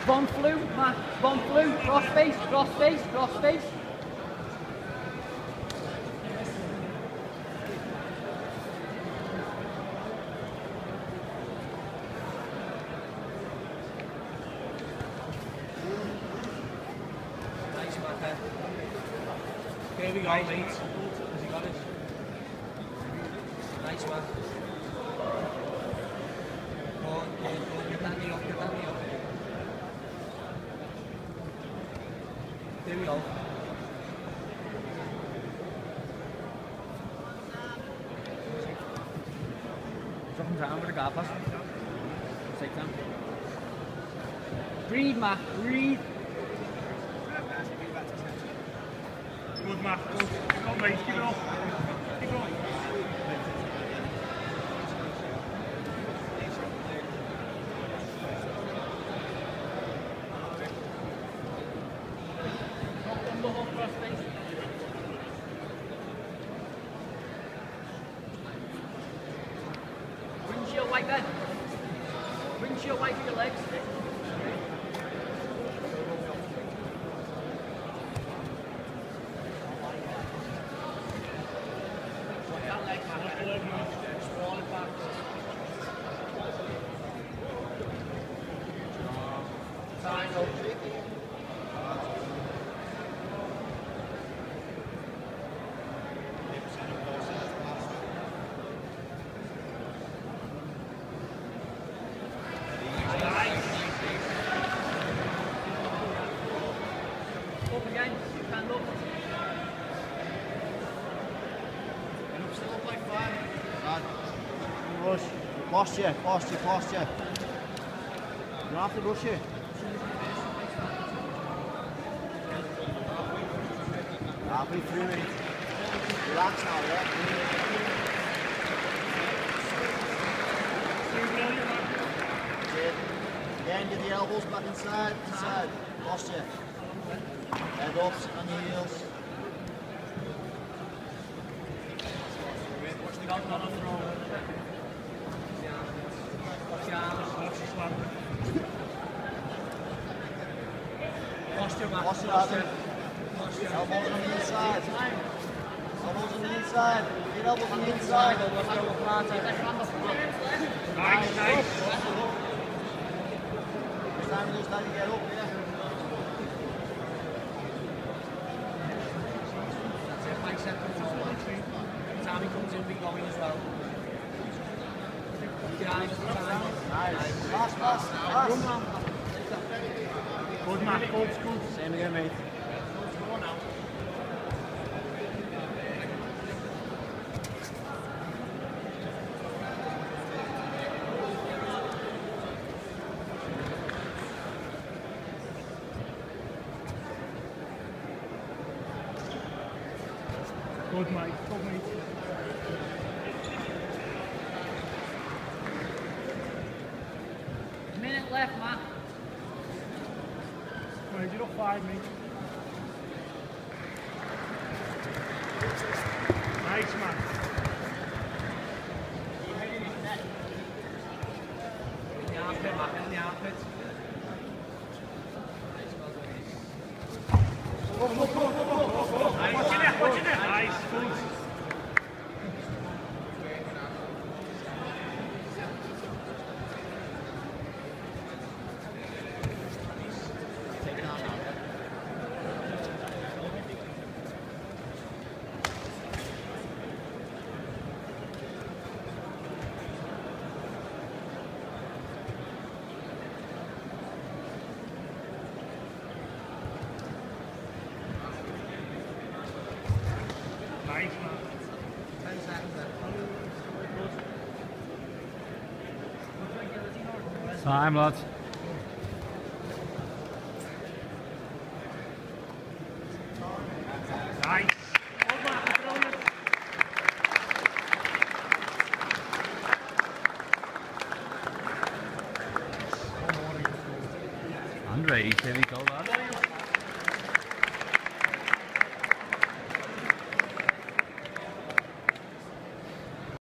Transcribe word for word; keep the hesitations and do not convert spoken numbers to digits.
One flu, Matt. One flu. Cross face, cross face, cross face. Nice, Matt. Here we go, mate. Has he got it? Nice, Matt. Go on, go on, go on. Get that knee up, get that knee up. There we go. Drop him down with a guard pass. Take down. Breathe, Matt. Breathe. Good, Matt. Good. Keep on, mate. Keep it up. Keep going. Windshield wipe then. Windshield wipe for your legs. That leg, man. Sprawl it back. Time up. Up again, stand up. And up, still up like five. Rush. Posture, posture, posture. You don't have to rush it. Halfway through it. Relax now, yeah? Again, get the elbows back inside, inside. Posture. Head up, sit on your heels. Watch the gun on the throw. Watch the arms. Watch the slam. Posture, Matt. Posture, Posture. Posture. Elbows on the inside. Elbows on the inside. Get elbows on the inside. Nice, nice. It's time to start to get up, yeah. That's it, bicep control. Time he comes in, be going as well. Get out of the time. Nice. Pass, pass, pass. Good, Matt. Good, good. Same again, mate. Good, mate. Good, mate. Minute left, Matt. Right, you're up five, mate. Nice, man. In the armpit, Matt. In the armpit. Watch your neck, watch your neck. Nice, good. Nice, man. ten seconds left. Time, lads. Nice. Good, Matt. Brilliant. And raise, here we go, lads.